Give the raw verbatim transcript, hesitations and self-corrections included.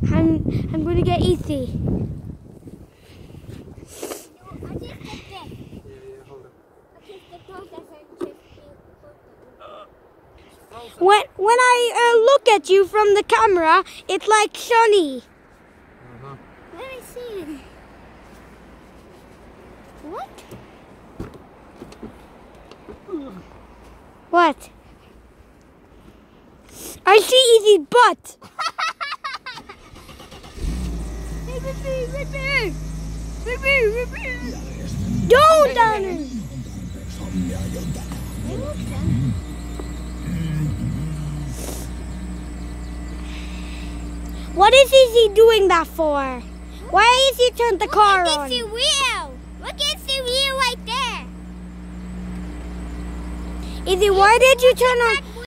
I'm I'm gonna get Easy. When when I uh, look at you from the camera, it's like sunny. Uh-huh. Let me see. What? What? I see Easy's butt. Don't, Donald. What is Easy doing that for? Why is he turned the Look car at on? the wheel. Look at the wheel right there. Easy, why did you turn on?